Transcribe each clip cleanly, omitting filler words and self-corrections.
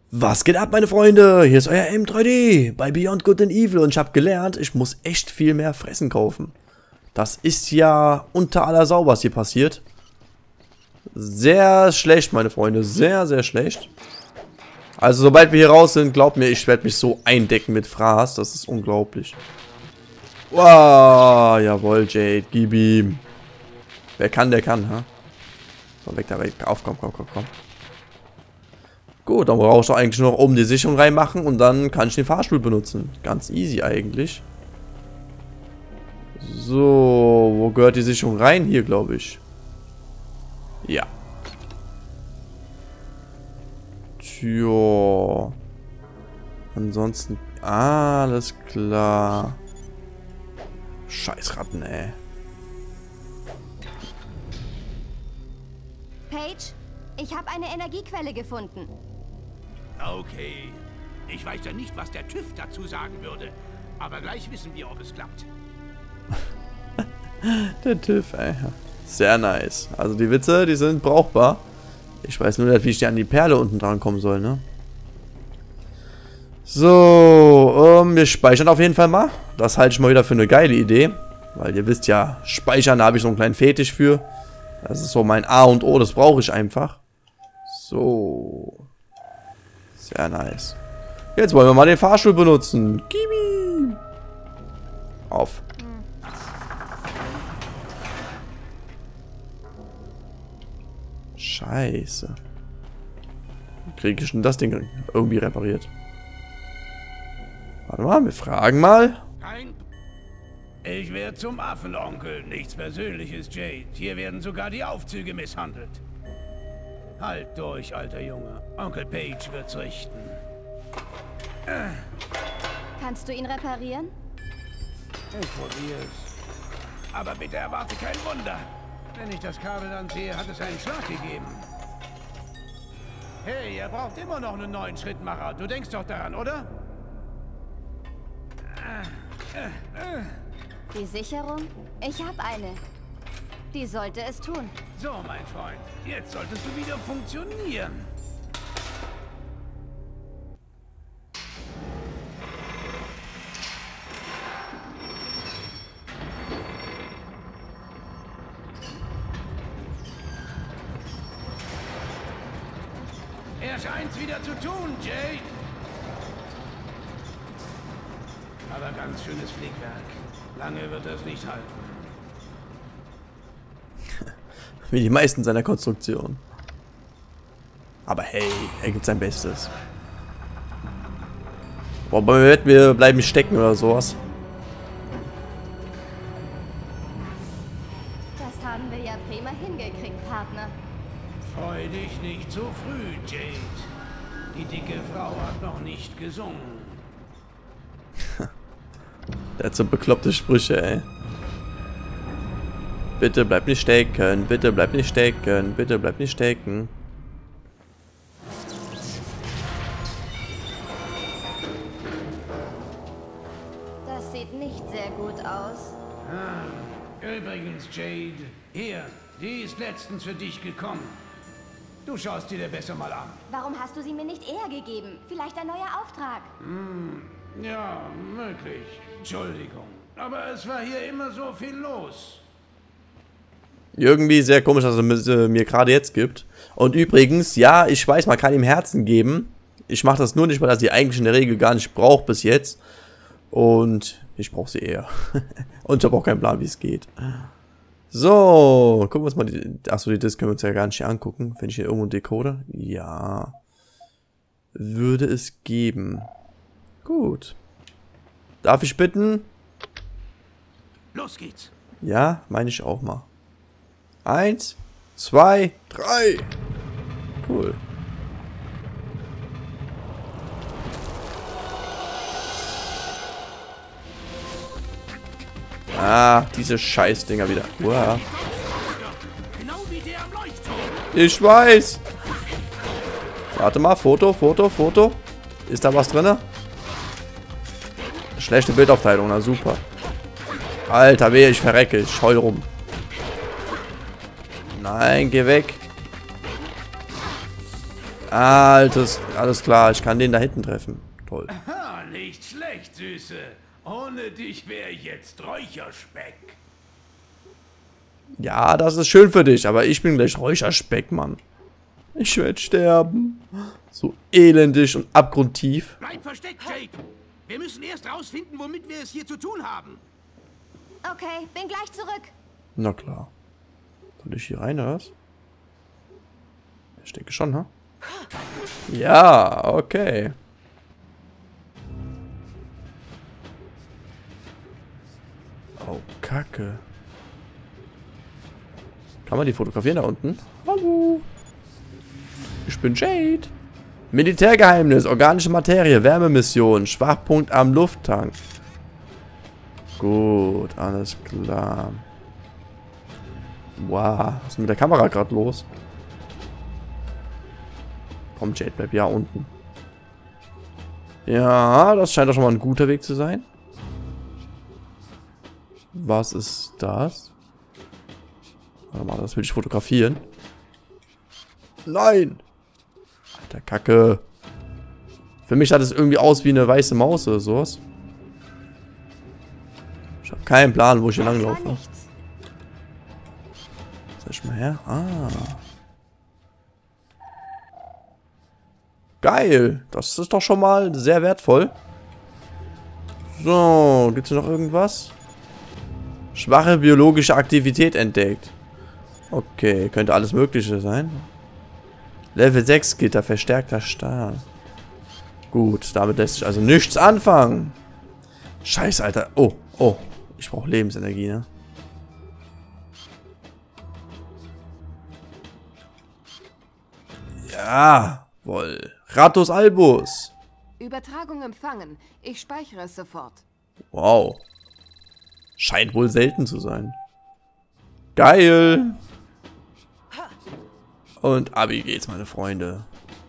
Was geht ab, meine Freunde? Hier ist euer M3D bei Beyond Good and Evil und ich habe gelernt, ich muss echt viel mehr Fressen kaufen. Das ist ja unter aller Sau, was hier passiert. Sehr schlecht, meine Freunde, sehr, sehr schlecht. Also sobald wir hier raus sind, glaubt mir, ich werde mich so eindecken mit Fraß, das ist unglaublich. Wow, jawohl, Jade, gib ihm. Wer kann, der kann, ha? So, weg da, weg, auf, komm. Gut, dann brauche ich doch eigentlich noch oben die Sicherung reinmachen und dann kann ich den Fahrstuhl benutzen. Ganz easy eigentlich. So, wo gehört die Sicherung rein? Hier, glaube ich. Ja. Tja. Ansonsten, alles klar. Scheiß Ratten, ey. Paige, ich habe eine Energiequelle gefunden. Okay. Ich weiß ja nicht, was der TÜV dazu sagen würde. Aber gleich wissen wir, ob es klappt. Der TÜV, ey. Sehr nice. Also die Witze, die sind brauchbar. Ich weiß nur nicht, wie ich an die Perle unten dran kommen soll, ne? So, wir speichern auf jeden Fall mal. Das halte ich mal wieder für eine geile Idee. Weil ihr wisst ja, speichern, da habe ich so einen kleinen Fetisch für. Das ist so mein A und O, das brauche ich einfach. So. Sehr nice. Jetzt wollen wir mal den Fahrstuhl benutzen. Gib ihm. Auf. Scheiße. Wie kriege ich denn das Ding irgendwie repariert? Warte mal, wir fragen mal. Ich werde zum Affenonkel. Nichts Persönliches, Jade. Hier werden sogar die Aufzüge misshandelt. Halt durch, alter Junge. Onkel Paige wird's richten. Kannst du ihn reparieren? Ich probier's. Aber bitte erwarte kein Wunder. Wenn ich das Kabel dann sehe, hat es einen Schlag gegeben. Hey, er braucht immer noch einen neuen Schrittmacher. Du denkst doch daran, oder? Die Sicherung? Ich habe eine. Die sollte es tun. So, mein Freund. Jetzt solltest du wieder funktionieren. Er scheint's wieder zu tun, Jade. Aber ganz schönes Flickwerk. Lange wird es nicht halten. Wie die meisten seiner Konstruktionen. Aber hey, er gibt sein Bestes. Wobei wir bleiben stecken oder sowas. Das haben wir ja prima hingekriegt, Partner. Freu dich nicht zu früh, Jade. Die dicke Frau hat noch nicht gesungen. Der hat so bekloppte Sprüche, ey. Bitte bleib nicht stecken, bitte bleib nicht stecken, bitte bleib nicht stecken. Das sieht nicht sehr gut aus. Übrigens, Jade, hier, die ist letztens für dich gekommen. Du schaust dir besser mal an. Warum hast du sie mir nicht eher gegeben? Vielleicht ein neuer Auftrag. Ja, möglich. Entschuldigung. Aber es war hier immer so viel los. Irgendwie sehr komisch, dass er mir gerade jetzt gibt. Und übrigens, ja, ich weiß, man kann ihm Herzen geben. Ich mache das nur nicht, weil er sie eigentlich in der Regel gar nicht braucht bis jetzt. Und ich brauche sie eher. Und ich habe auch keinen Plan, wie es geht. So, gucken wir uns mal die... Achso, die Disc können wir uns ja gar nicht angucken. Finde ich hier irgendwo einen Decoder? Ja. Würde es geben. Gut. Darf ich bitten? Los geht's. Ja, meine ich auch mal. 1, 2, 3. Cool. Ah, diese Scheißdinger wieder. Wow. Genau wie der am Leuchtturm. Ich weiß. Warte mal, Foto. Ist da was drin? Schlechte Bildaufteilung, na super. Alter, weh, ich verrecke. Ich heul rum. Nein, geh weg. Altes, alles klar, ich kann den da hinten treffen. Toll. Ha, nicht schlecht, Süße. Ohne dich wäre ich jetzt Räucherspeck. Ja, das ist schön für dich, aber ich bin gleich Räucherspeck, Mann. Ich werde sterben. So elendig und abgrundtief. Bleib versteckt, Jade. Wir müssen erst rausfinden, womit wir es hier zu tun haben. Okay, bin gleich zurück. Na klar. Soll ich hier rein, oder was? Ich denke schon, ha? Ja, okay. Oh, Kacke. Kann man die fotografieren da unten? Hallo. Ich bin Jade. Militärgeheimnis, organische Materie, Wärmemission, Schwachpunkt am Lufttank. Gut, alles klar. Wow, was ist mit der Kamera gerade los? Komm, Jade, bleib ja unten. Ja, das scheint doch schon mal ein guter Weg zu sein. Was ist das? Warte mal, das will ich fotografieren. Nein! Alter, Kacke. Für mich sah das irgendwie aus wie eine weiße Maus oder sowas. Ich habe keinen Plan, wo ich hier langlaufe. Soll ich mal her? Ah. Geil. Das ist doch schon mal sehr wertvoll. So, gibt es noch irgendwas? Schwache biologische Aktivität entdeckt. Okay, könnte alles Mögliche sein. Level 6 Gitter, verstärkter Stahl. Gut, damit lässt sich also nichts anfangen. Scheiße, Alter. Oh, oh. Ich brauche Lebensenergie, ne? Jawohl. Ratus Albus. Übertragung empfangen. Ich speichere es sofort. Wow. Scheint wohl selten zu sein. Geil. Und ab geht's, meine Freunde.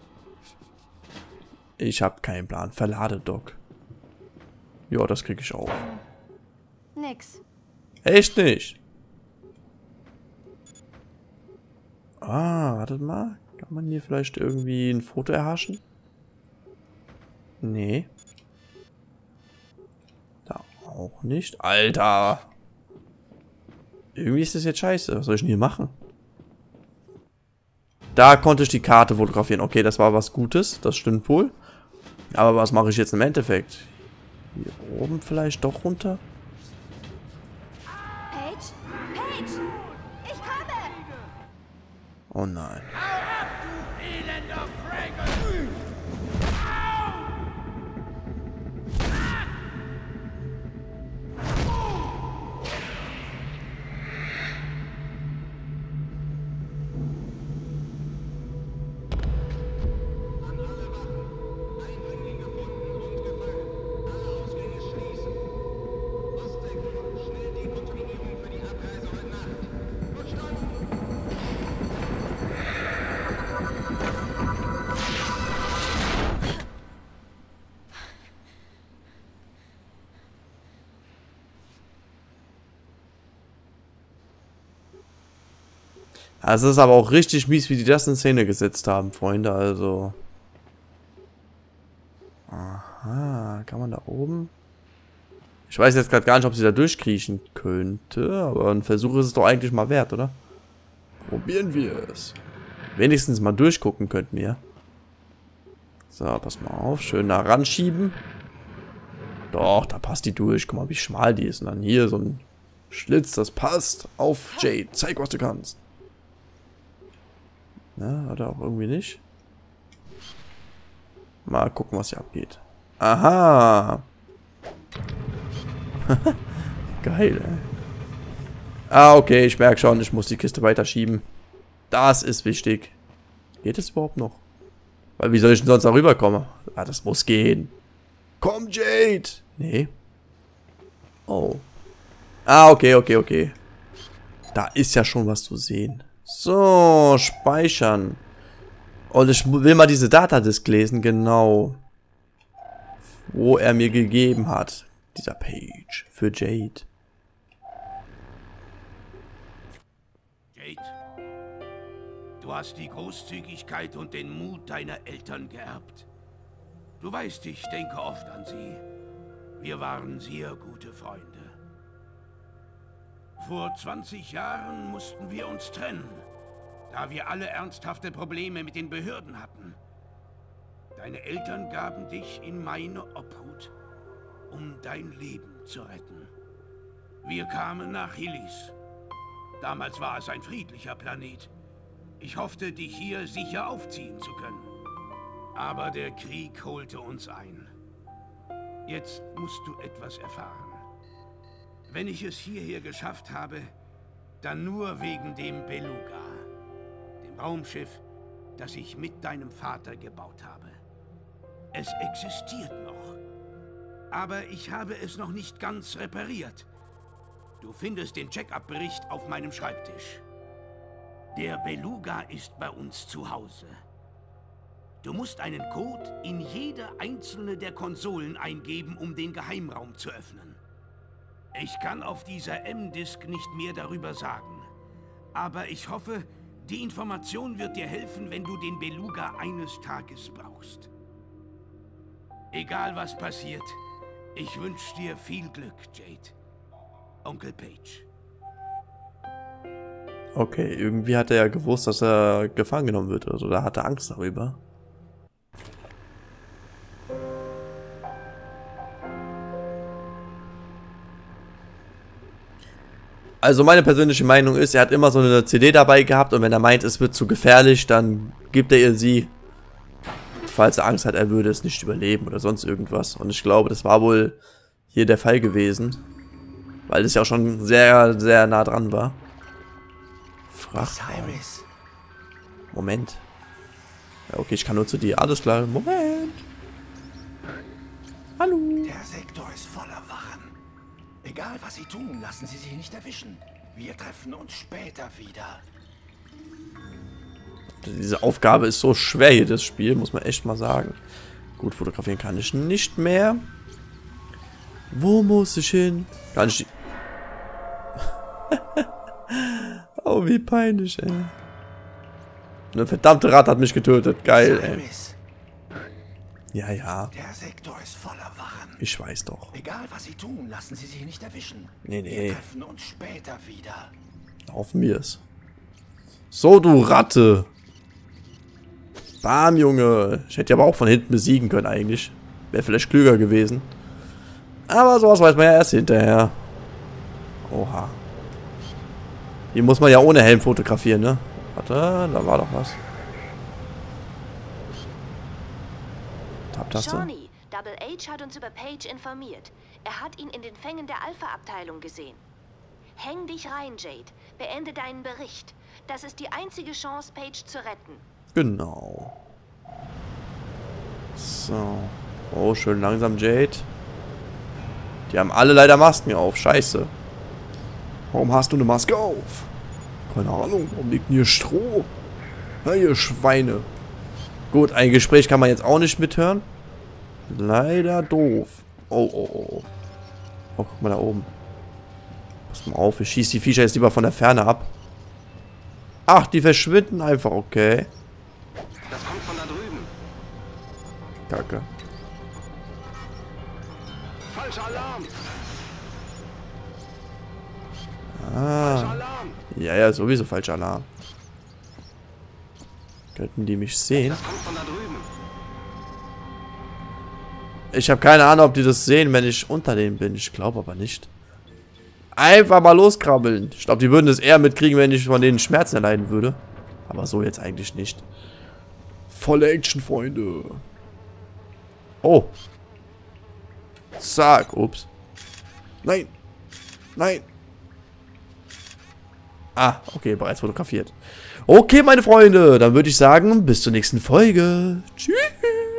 Ich habe keinen Plan. Verlade Doc. Ja, das kriege ich auch. Nix. Echt nicht? Ah, wartet mal. Kann man hier vielleicht irgendwie ein Foto erhaschen? Nee. Da auch nicht. Alter. Irgendwie ist das jetzt scheiße. Was soll ich denn hier machen? Da konnte ich die Karte fotografieren. Okay, das war was Gutes. Das stimmt wohl. Aber was mache ich jetzt im Endeffekt? Hier oben vielleicht doch runter? Paige? Paige! Ich komme! Oh nein. Elender Fraggle! Also es ist aber auch richtig mies, wie die das in Szene gesetzt haben, Freunde, also. Aha, kann man da oben? Ich weiß jetzt gerade gar nicht, ob sie da durchkriechen könnte, aber ein Versuch ist es doch eigentlich mal wert, oder? Probieren wir es. Wenigstens mal durchgucken könnten wir. So, pass mal auf, schön nah ranschieben. Doch, da passt die durch. Guck mal, wie schmal die ist. Und dann hier so ein Schlitz, das passt. Auf, Jade, zeig, was du kannst. Na, oder auch irgendwie nicht. Mal gucken, was hier abgeht. Aha. Geil, ey. Ah, okay, ich merke schon, ich muss die Kiste weiterschieben. Das ist wichtig. Geht es überhaupt noch? Weil wie soll ich denn sonst da rüberkommen? Ah, das muss gehen. Komm, Jade! Nee. Oh. Ah, okay, okay, okay. Da ist ja schon was zu sehen. So, speichern. Und ich will mal diese Datadisk lesen, genau. Wo er mir gegeben hat. Dieser Page. Für Jade. Jade, Du hast die Großzügigkeit und den Mut deiner Eltern geerbt. Du weißt, ich denke oft an sie. Wir waren sehr gute Freunde. Vor 20 Jahren mussten wir uns trennen, da wir alle ernsthafte Probleme mit den Behörden hatten. Deine Eltern gaben dich in meine Obhut, um dein Leben zu retten. Wir kamen nach Hillis. Damals war es ein friedlicher Planet. Ich hoffte, dich hier sicher aufziehen zu können. Aber der Krieg holte uns ein. Jetzt musst du etwas erfahren. Wenn ich es hierher geschafft habe, dann nur wegen dem Beluga, dem Raumschiff, das ich mit deinem Vater gebaut habe. Es existiert noch, aber ich habe es noch nicht ganz repariert. Du findest den Check-up-Bericht auf meinem Schreibtisch. Der Beluga ist bei uns zu Hause. Du musst einen Code in jede einzelne der Konsolen eingeben, um den Geheimraum zu öffnen. Ich kann auf dieser M-Disk nicht mehr darüber sagen. Aber ich hoffe, die Information wird dir helfen, wenn du den Beluga eines Tages brauchst. Egal was passiert, ich wünsche dir viel Glück, Jade. Onkel Page. Okay, irgendwie hat er ja gewusst, dass er gefangen genommen wird. Also da hat er Angst darüber. Also meine persönliche Meinung ist, er hat immer so eine CD dabei gehabt und wenn er meint, es wird zu gefährlich, dann gibt er ihr sie. Falls er Angst hat, er würde es nicht überleben oder sonst irgendwas. Und ich glaube, das war wohl hier der Fall gewesen. Weil es ja auch schon sehr, sehr nah dran war. Frachtraum. Moment. Ja, okay, ich kann nur zu dir. Alles klar. Moment. Hallo. Der Sektor ist voller Wachen. Egal was sie tun, lassen sie sich nicht erwischen. Wir treffen uns später wieder. Diese Aufgabe ist so schwer hier, das Spiel, muss man echt mal sagen. Gut, fotografieren kann ich nicht mehr. Wo muss ich hin? Kann ich... Oh, wie peinlich, ey. Eine verdammte Ratte hat mich getötet. Geil, ey. Ja, ja. Der Sektor ist voller Wachen. Ich weiß doch. Egal was sie tun, lassen sie sich nicht erwischen. Nee, nee. Wir treffen uns später wieder. Laufen wir es. So, du Ratte. Bam, Junge. Ich hätte aber auch von hinten besiegen können eigentlich. Wäre vielleicht klüger gewesen. Aber sowas weiß man ja erst hinterher. Oha. Hier muss man ja ohne Helm fotografieren, ne? Warte, da war doch was. Tab-Taste. Shawnee, Double H hat uns über Page informiert. Er hat ihn in den Fängen der Alpha-Abteilung gesehen. Häng dich rein, Jade. Beende deinen Bericht. Das ist die einzige Chance, Page zu retten. Genau. So. Oh, schön langsam, Jade. Die haben alle leider Masken auf. Scheiße. Warum hast du eine Maske auf? Keine Ahnung. Warum liegt denn hier Stroh? Na, ihr Schweine. Gut, ein Gespräch kann man jetzt auch nicht mithören. Leider doof. Oh, oh, oh. Oh, guck mal da oben. Pass mal auf, ich schieße die Viecher jetzt lieber von der Ferne ab. Ach, die verschwinden einfach, okay. Das kommt von da drüben. Kacke. Falscher Alarm. Ah. Alarm. Ja, ja, sowieso falscher Alarm. Könnten die mich sehen? Das kommt von da drüben. Ich habe keine Ahnung, ob die das sehen, wenn ich unter denen bin. Ich glaube aber nicht. Einfach mal loskrabbeln. Ich glaube, die würden das eher mitkriegen, wenn ich von denen Schmerzen erleiden würde. Aber so jetzt eigentlich nicht. Volle Action, Freunde. Oh. Zack. Ups. Nein. Nein. Ah, okay, bereits fotografiert. Okay, meine Freunde, dann würde ich sagen, bis zur nächsten Folge. Tschüss.